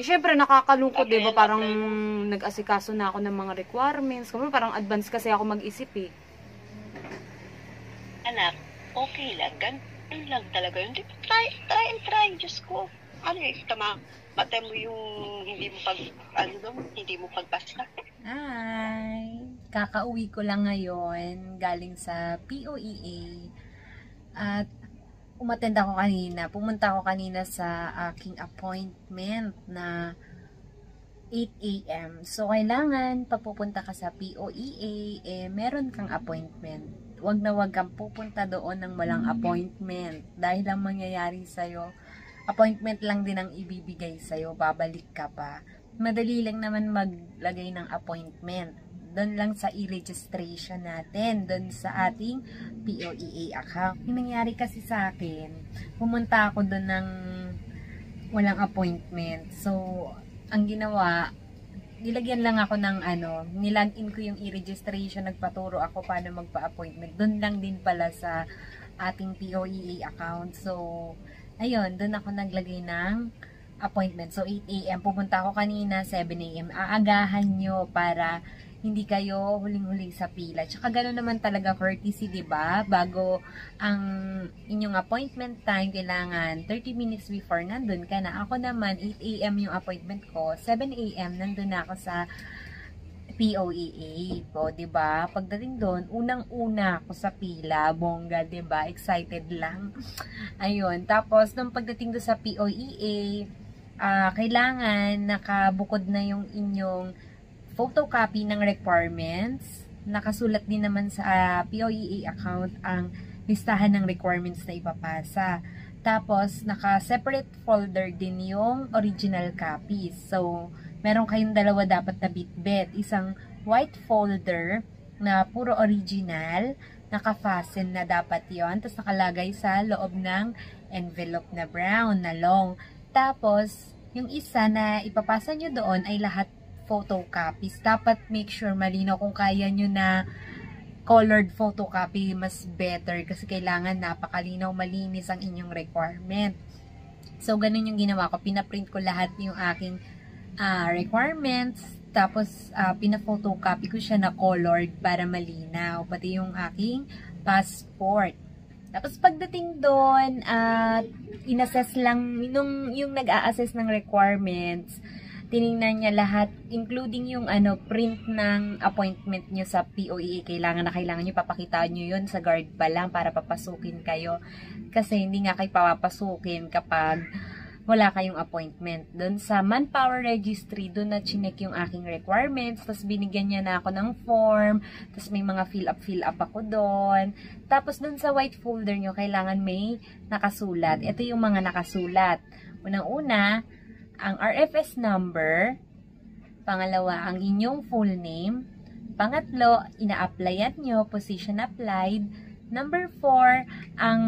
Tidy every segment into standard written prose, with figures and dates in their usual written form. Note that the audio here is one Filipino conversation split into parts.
syempre nakakalungkot, di ba? Parang nag-asikaso na ako ng mga requirements. Kasi parang advance kasi ako mag-isip eh. Anak, okay lang. Ganun lang talaga yun. Try and try. Diyos ko. Ano eh, matay mo yung hindi mo pagpasa. Hi! Kakauwi ko lang ngayon galing sa POEA at pumunta ako kanina sa aking appointment na 8 AM. So, kailangan pagpupunta ka sa POEA, meron kang appointment. Wag na wag kang pupunta doon ng walang appointment. Dahil ang mangyayari sa'yo, appointment lang din ang ibibigay sa'yo, babalik ka pa. Madali lang naman maglagay ng appointment. Doon lang sa e-registration natin, doon sa ating POEA account. Yung nangyari kasi sa akin, pumunta ako doon ng walang appointment. So, ang ginawa, nilagyan lang ako ng nilagin ko yung e-registration, nagpaturo ako paano magpa-appointment. Doon lang din pala sa ating POEA account. So, ayun, doon ako naglagay ng appointment. So, 8 AM. Pumunta ako kanina, 7 AM. Aagahan nyo para hindi kayo huling-huling sa pila. Tsaka gano'n naman talaga courtesy, diba? Bago ang inyong appointment time, kailangan 30 minutes before nandun ka na. Ako naman, 8 AM yung appointment ko. 7 AM, nandun na ako sa POEA. O, diba? Pagdating doon, unang-una ako sa pila. Bongga, diba? Excited lang. Ayun. Tapos, nung pagdating doon sa POEA, kailangan nakabukod na yung inyong photocopy ng requirements. Nakasulat din naman sa POEA account ang listahan ng requirements na ipapasa. Tapos, naka-separate folder din yung original copies. So, meron kayong dalawa dapat na bitbit. Isang white folder na puro original, naka-fasten na dapat yon. Tapos, nakalagay sa loob ng envelope na brown, na long. Tapos, yung isa na ipapasa nyo doon ay lahat photocopies. Dapat make sure malinaw kung kaya nyo na colored photocopy, mas better kasi kailangan napakalinaw, malinis ang inyong requirement. So, ganun yung ginawa ko. Pinaprint ko lahat yung aking requirements. Tapos, pina-photocopy ko siya na colored para malinaw. Pati yung aking passport. Tapos, pagdating doon, in-assess lang, yung nag-a-assess ng requirements, tinignan niya lahat, including yung print ng appointment nyo sa POEA. Kailangan nyo, papakitaan nyo yun sa guard pa lang para papasukin kayo. Kasi hindi nga kayo papasukin kapag wala kayong appointment. Doon sa manpower registry, doon na chinek yung aking requirements. Tapos binigyan niya na ako ng form. Tapos may mga fill up ako doon. Tapos doon sa white folder nyo, kailangan may nakasulat. Ito yung mga nakasulat. Unang-una, ang RFS number. Pangalawa, ang inyong full name. Pangatlo, ina-applyan nyo, position applied. Number 4, ang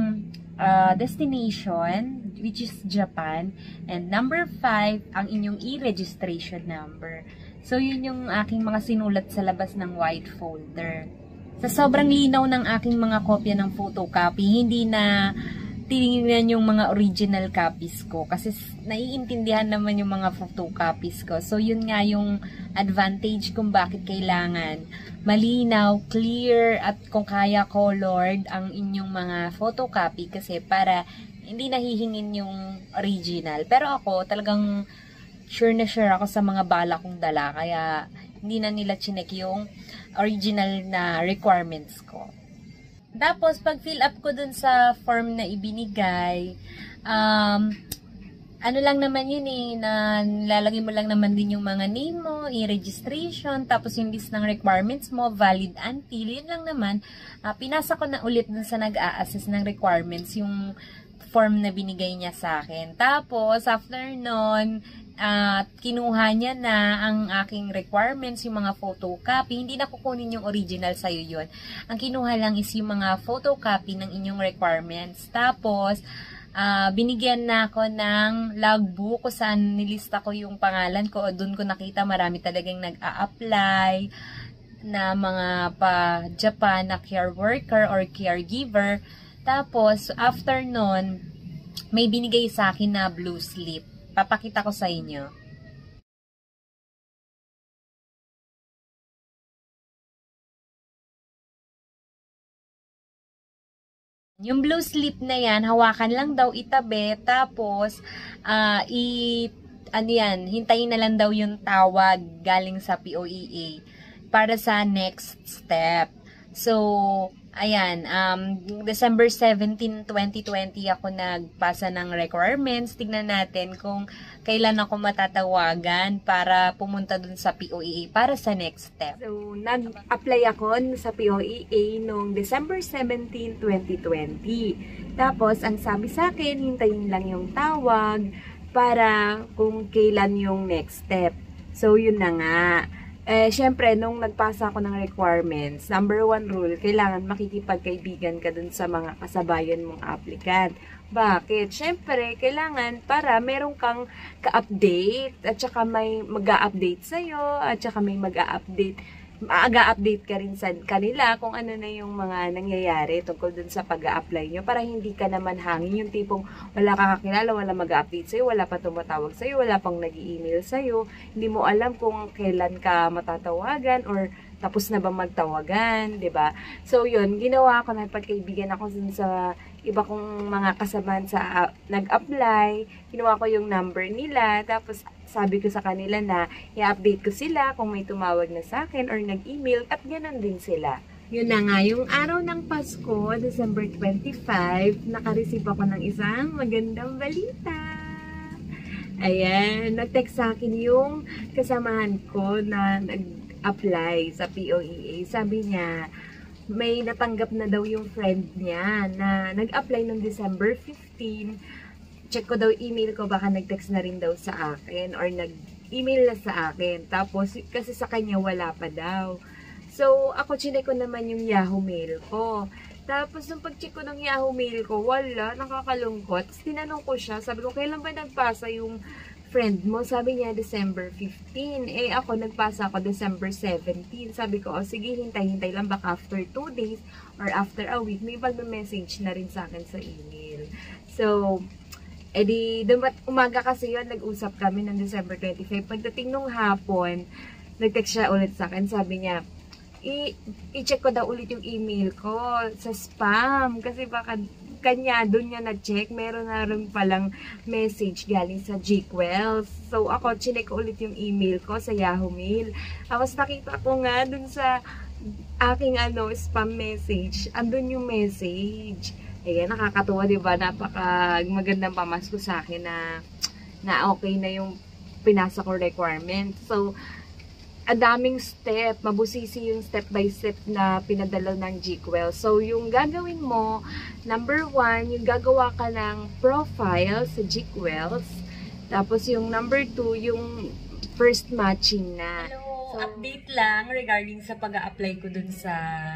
destination, which is Japan. And number 5, ang inyong e-registration number. So, yun yung aking mga sinulat sa labas ng white folder. Sa sobrang linaw ng aking mga kopya ng photocopy, hindi na tinignan yung mga original copies ko kasi naiintindihan naman yung mga photocopies ko. So, yun nga yung advantage kung bakit kailangan malinaw, clear, at kung kaya colored ang inyong mga photocopy kasi para hindi nahihingin yung original. Pero ako, talagang sure na sure ako sa mga bala kong dala kaya hindi na nila chinek yung original na requirements ko. Tapos, pag fill up ko dun sa form na ibinigay, ano lang naman yun na lalagay mo lang naman din yung mga name mo, i-registration, tapos yung list ng requirements mo, valid until, yun lang naman. Pinasa ko na ulit dun sa nag-a-assess ng requirements, yung form na binigay niya sa akin. Tapos, after nun, kinuha niya na ang aking requirements, yung mga photocopy. Hindi na kukunin yung original sa'yo yun. Ang kinuha lang is yung mga photocopy ng inyong requirements. Tapos, binigyan na ako ng logbook kung saan nilista ko yung pangalan ko. Doon ko nakita marami talagang nag-a-apply na mga pa-Japan na care worker or caregiver. Tapos, after nun, may binigay sa akin na blue slip. Papakita ko sa inyo. Yung blue slip na yan, hawakan lang daw itabi, tapos, ano yan, hintayin na lang daw yung tawag galing sa POEA para sa next step. So, ayan, December 17, 2020 ako nagpasa ng requirements. Tignan natin kung kailan ako matatawagan para pumunta dun sa POEA para sa next step. So, nag-apply ako sa POEA noong December 17, 2020. Tapos, ang sabi sa akin, hintayin lang yung tawag para kung kailan yung next step. So, yun na nga. Syempre, nung nagpasa ako ng requirements, number 1 rule, kailangan makikipagkaibigan ka dun sa mga kasabayan mong applicant. Bakit? Syempre, kailangan para meron kang ka-update at saka may mag-a-update sa'yo at saka may mag-a-update ka rin sa kanila kung ano na yung mga nangyayari tungkol dun sa pag-a-apply nyo para hindi ka naman hangin yung tipong wala ka kakilala, wala mag-a-update sa'yo, wala pa tumatawag sa'yo, wala pang nag-i-email sa'yo, hindi mo alam kung kailan ka matatawagan or tapos na ba magtawagan, 'di ba? So yun, ginawa ko na pagkaibigan ako dun sa iba kong mga kasabahan sa nag-apply, ginawa ko yung number nila, tapos sabi ko sa kanila na i-update ko sila kung may tumawag na sa akin or nag-email at ganoon din sila. Yun na nga, yung araw ng Pasko, December 25, naka-receive ako ng isang magandang balita. Ayan, nag-text sa akin yung kasamahan ko na nag-apply sa POEA. Sabi niya, may natanggap na daw yung friend niya na nag-apply noong December 15. Check ko daw email ko, baka nag-text na rin daw sa akin or nag-email na sa akin. Tapos, kasi sa kanya wala pa daw. So, ako chinek ko naman yung Yahoo Mail ko. Tapos, nung pag-check ko ng Yahoo Mail ko, wala, nakakalungkot. Tapos, tinanong ko siya, sabi ko, kailan ba nagpasa yung friend mo? Sabi niya, December 15. Ako, nagpasa ako December 17. Sabi ko, sige, hintay-hintay lang. Baka after 2 days or after a week, may mag-message na rin sa akin sa email. So, umaga kasi yun, nag-usap kami ng December 25. Pagdating nung hapon, nag-text siya ulit sa akin. Sabi niya, i-check ko daw ulit yung email ko sa spam. Kasi baka kanya, doon niya na-check. Meron na rin palang message galing sa Gquels. So, ako, chinek ko ulit yung email ko sa Yahoo Mail. Tapos, nakita ko nga doon sa aking spam message. Andun yung message. Ayan, nakakatuwa, diba? Napaka magandang pamasko sa akin na okay na yung pinasa ko requirement. So, ang daming step, mabusisi yung step by step na pinadala ng Gquels. So, yung gagawin mo, number 1, yung gagawa ka ng profile sa Gquels. Tapos, yung number 2, yung first matching na. Hello, so, update lang regarding sa pag-a-apply ko dun sa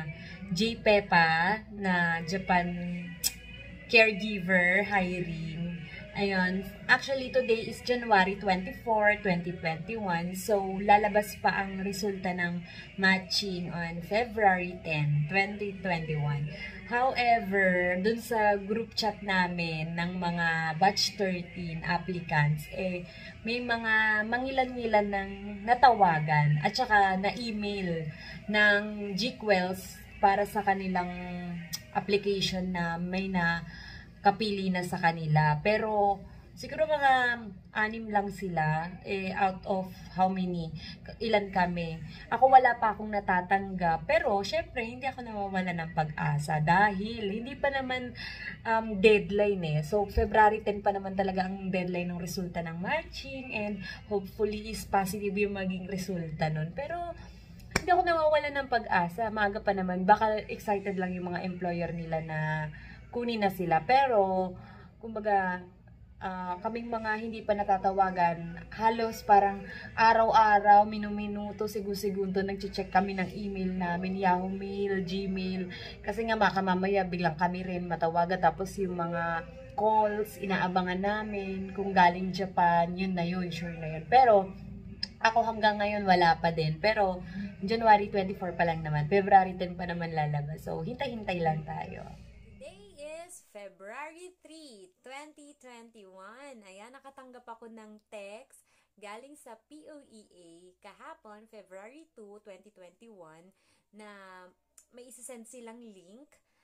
JPEPA na Japan Caregiver Hiring. Ayun, actually today is January 24, 2021. So, lalabas pa ang resulta ng matching on February 10, 2021. However, dun sa group chat namin ng mga batch 13 applicants, may mga mangilan-ngilan ng natawagan at saka na-email ng Gquels para sa kanilang application na may na kapili na sa kanila. Pero, siguro mga 6 lang sila, out of how many, ilan kami. Ako wala pa akong natatanggap, pero syempre, hindi ako nawawala ng pag-asa dahil hindi pa naman deadline So, February 10 pa naman talaga ang deadline ng resulta ng matching and hopefully is positive yung maging resulta nun. Pero, hindi ako nawawala ng pag-asa. Maaga pa naman. Baka excited lang yung mga employer nila na kunin na sila. Pero, kumbaga, kaming mga hindi pa natatawagan, halos parang araw-araw, minuto, segundo, nag-check kami ng email namin, Yahoo Mail, Gmail. Kasi nga baka mamaya biglang kami rin matawagan. Tapos yung mga calls, inaabangan namin. Kung galing Japan, yun na yun, sure na yun. Pero, ako hanggang ngayon wala pa din. Pero, January 24 pa lang naman. February 10 pa naman lalabas. So, hintay-hintay lang tayo. February 3, 2021. Ayan, nakatanggap ako ng text galing sa POEA kahapon, February 2, 2021, na may isasend silang link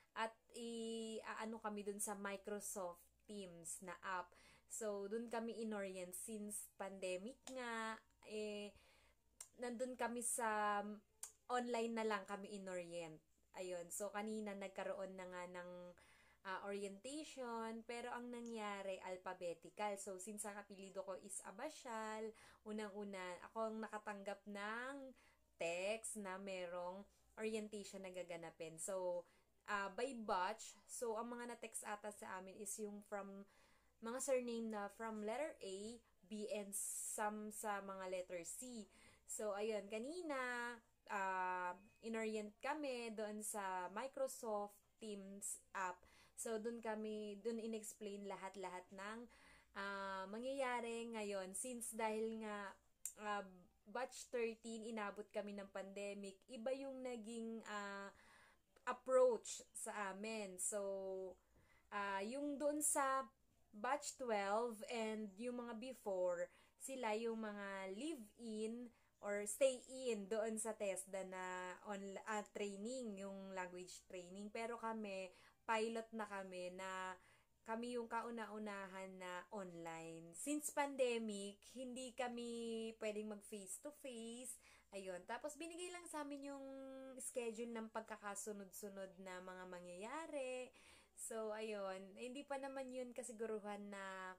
at ano kami dun sa Microsoft Teams na app. So, dun kami inorient since pandemic nga, nandun kami sa online na lang kami inorient. Ayun. So, kanina nagkaroon na nga ng orientation, pero ang nangyari, alphabetical. So, since ang apelido ko is Abasyal, unang-una, ako ang nakatanggap ng text na merong orientation na gaganapin. So, by batch, so, ang mga na-text ata sa amin is yung from mga surname na from letter A, B, and some sa mga letter C. So, ayun, kanina, inorient kami doon sa Microsoft Teams app. So, doon in-explain lahat-lahat ng mangyayari ngayon. Since dahil nga batch 13, inabot kami ng pandemic, iba yung naging approach sa amin. So, yung doon sa batch 12 and yung mga before, sila yung mga live-in or stay-in doon sa TESDA na training, yung language training. Pero kami, pilot na kami yung kauna-unahan na online. Since pandemic, hindi kami pwedeng mag face-to-face. Ayun. Tapos, binigay lang sa amin yung schedule ng pagkakasunod-sunod na mga mangyayari. So, ayun. Hindi pa naman yun kasiguruhan na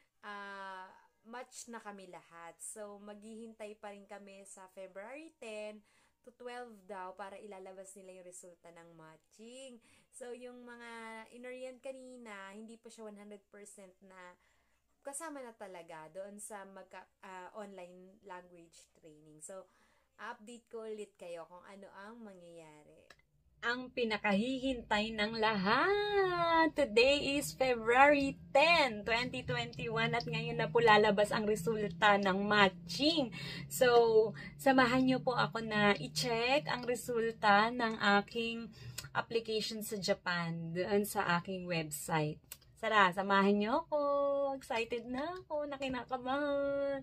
match na kami lahat. So, maghihintay pa rin kami sa February 10 to 12 daw para ilalabas nila yung resulta ng matching. So, yung mga inorient kanina, hindi pa siya 100% na kasama na talaga doon sa online language training. So, update ko ulit kayo kung ano ang mangyayari. Ang pinakahihintay ng lahat. Today is February 10, 2021 at ngayon na po lalabas ang resulta ng matching. So, samahan niyo po ako na i-check ang resulta ng aking application sa Japan doon sa aking website. Sara, samahan niyo ako. Excited na ako, nakinakabahan.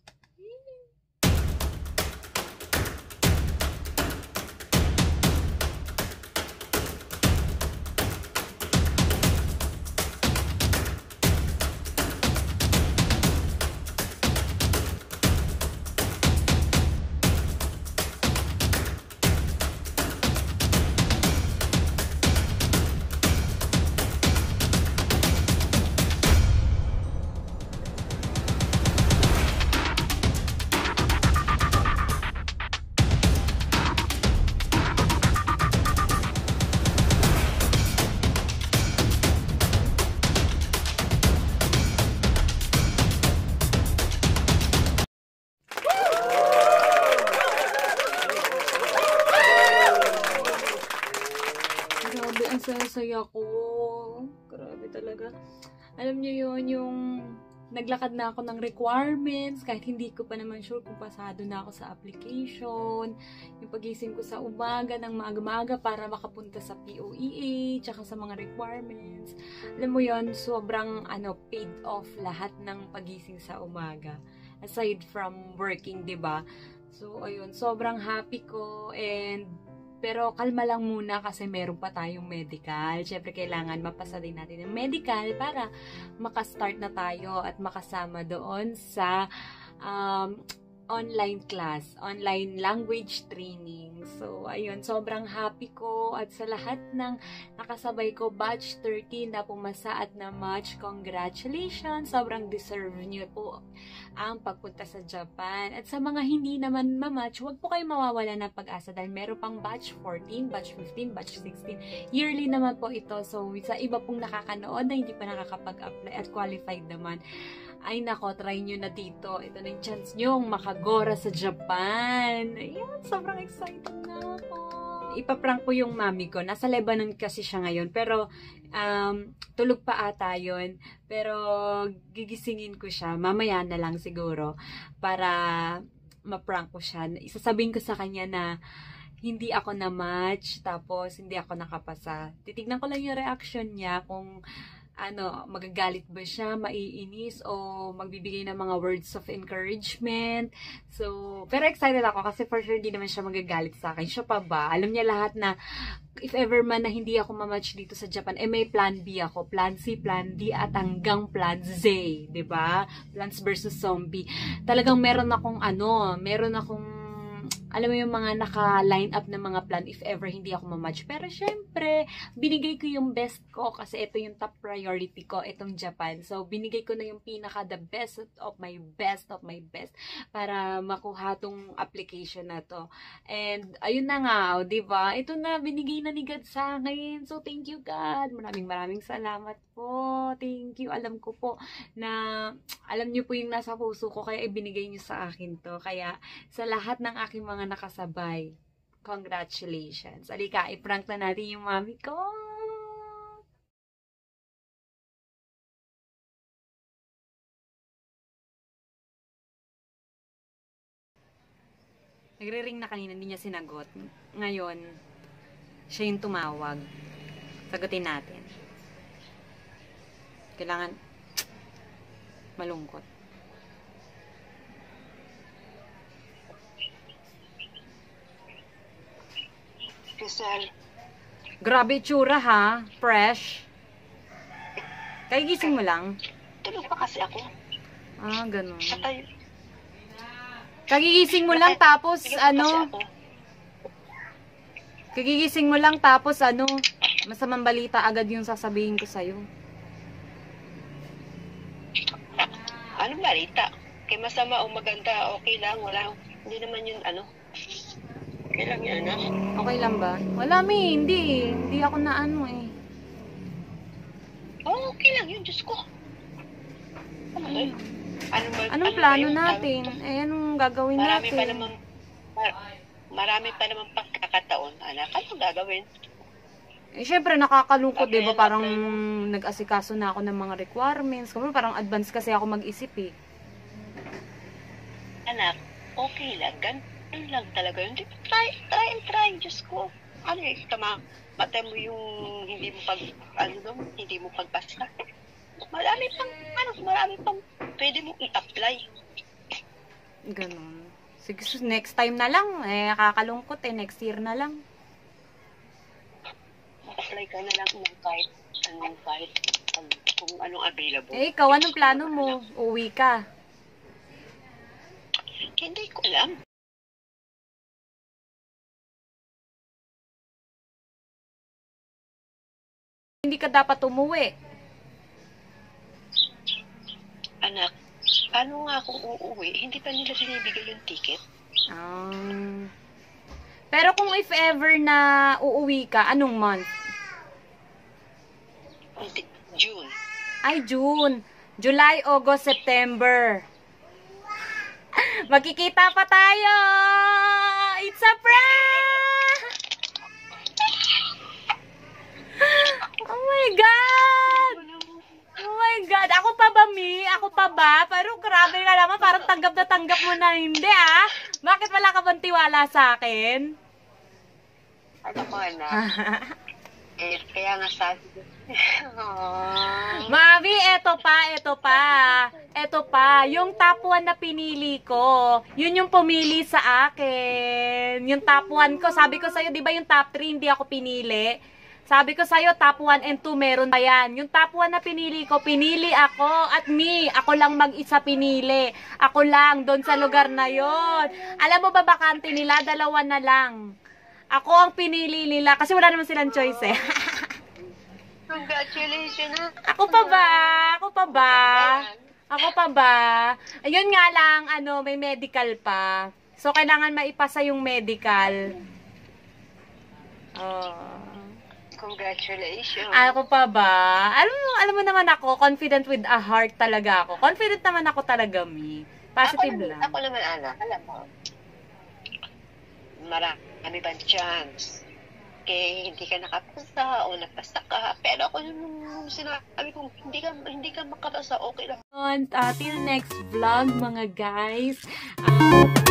Grabe, ang saya-saya ko. Grabe talaga. Alam niyo yun, yung naglakad na ako ng requirements, kahit hindi ko pa naman sure kung pasado na ako sa application. Yung pagising ko sa umaga ng maaga-maaga para makapunta sa POEA, tsaka sa mga requirements. Alam mo yun, sobrang paid off lahat ng pagising sa umaga. Aside from working, 'di ba? So, ayun, sobrang happy ko pero kalma lang muna kasi meron pa tayong medical. Siyempre, kailangan mapasa din natin yung medical para makastart na tayo at makasama doon sa online class, online language training. So, ayun, sobrang happy ko at sa lahat ng nakasabay ko, batch 13 na pumasa at na-match, congratulations! Sobrang deserve nyo po ang pagpunta sa Japan. At sa mga hindi naman ma-match, huwag po kayo mawawala ng pag-asa dahil meron pang batch 14, batch 15, batch 16. Yearly naman po ito. So, sa iba pong nakakanood na hindi pa nakakapag-apply at qualified naman, ay nako, try nyo na dito. Ito na yung chance nyo makagora sa Japan. Ayan, sobrang excited na ako. Ipaprank ko yung mami ko. Nasa Lebanon kasi siya ngayon. Pero, tulog pa ata yun. Pero, gigisingin ko siya. Mamaya na lang siguro. Para maprank ko siya. Isasabihin ko sa kanya na hindi ako na-match. Tapos, hindi ako nakapasa. Titignan ko lang yung reaction niya kung magagalit ba siya, maiinis, o magbibigay ng mga words of encouragement. So, pero excited ako kasi for sure hindi naman siya magagalit sa akin. Siya pa ba? Alam niya lahat na if ever man na hindi ako mamatch dito sa Japan, may plan B ako, plan C, plan D, at hanggang plan Z, 'di ba? Plants versus Zombie. Talagang meron akong alam mo yung mga naka-line up na mga plan if ever hindi ako mamatch. Pero syempre, binigay ko yung best ko kasi ito yung top priority ko, itong Japan. So, binigay ko na yung pinaka the best of my best para makuha tong application na to. And, ayun na nga, diba? Ito na, binigay na ni God sa akin. So, thank you God. Maraming salamat po. Thank you. Alam ko po na, alam niyo po yung nasa puso ko, kaya ibinigay niyo sa akin to. Kaya, sa lahat ng aking mga nakasabay, congratulations. Alika, i-prank na natin yung mami ko. Nagre-ring na kanina, hindi niya sinagot. Ngayon, siya yung tumawag. Sagutin natin. Kailangan malungkot. Rizal. Grabe itsura ha. Fresh. Kagigising mo lang? Tulog pa kasi ako. Ah, ganun. Patay. Kagigising mo lang tapos kagigising mo lang tapos masamang balita agad yung sasabihin ko sa'yo. Anong balita? Kay masama o maganda, okay lang, wala. Hindi naman yun Okay lang yan, Okay lang ba? Wala hindi. Hindi ako na eh. Oh, okay lang yun, Diyos ko. Anong plano natin? Anong gagawin natin? Marami pa naman pagkakataon, anak. Anong gagawin? Syempre nakakalungkot, di ba? Parang nag-asikaso na ako ng mga requirements. Parang advance kasi ako mag-isip eh. Anak, okay lang. Ganun lang talaga yun. Try. Diyos ko. Matay mo yung hindi mo pagpasa. Marami pang pwede mong i-apply. Ganun. Sige, next time na lang. Nakakalungkot next year na lang. Apply ka na lang ng kahit kung anong available. Ikaw, anong plano mo? Uwi ka? Hindi ko alam. Hindi ka dapat umuwi. Anak, paano nga kung uuwi? Hindi pa nila binibigay yung ticket. Pero kung if ever na uuwi ka, anong month? June. Ay, June. July, August, September. Magkikita pa tayo! It's a prank! Oh my God! Oh my God! Ako pa ba, Mi? Ako pa ba? Pero grabe ka naman. Parang tanggap na tanggap mo na hindi, ah. Bakit wala ka bang tiwala sa akin? Ano ko, anak? Kaya nga sabi ko. Mami, eto pa. Yung top 1 na pinili ko, yun yung pumili sa akin. Yung top 1 ko, sabi ko sa'yo, di ba yung top 3 hindi ako pinili? Sabi ko sa'yo, top 1 and 2 meron pa yan. Yung top 1 na pinili ko, pinili ako at ako lang mag-isa pinili. Ako lang, doon sa lugar na yon. Alam mo ba bakante nila? 2 na lang. Ako ang pinili nila kasi wala naman silang choice eh. Congratulations. Ako pa ba? Ayun nga lang, may medical pa. So, kailangan maipasa yung medical. Congratulations. Ako pa ba? Alam mo naman ako, confident with a heart talaga ako. Confident naman ako talaga, Mi. Positive lang. Ako naman, anak. Alam mo, marami bang chance? Kaya hindi ka nakapasa o napasa ka. Pero ako yung sinabi kong hindi ka makapasa, okay lang. Till next vlog, mga guys.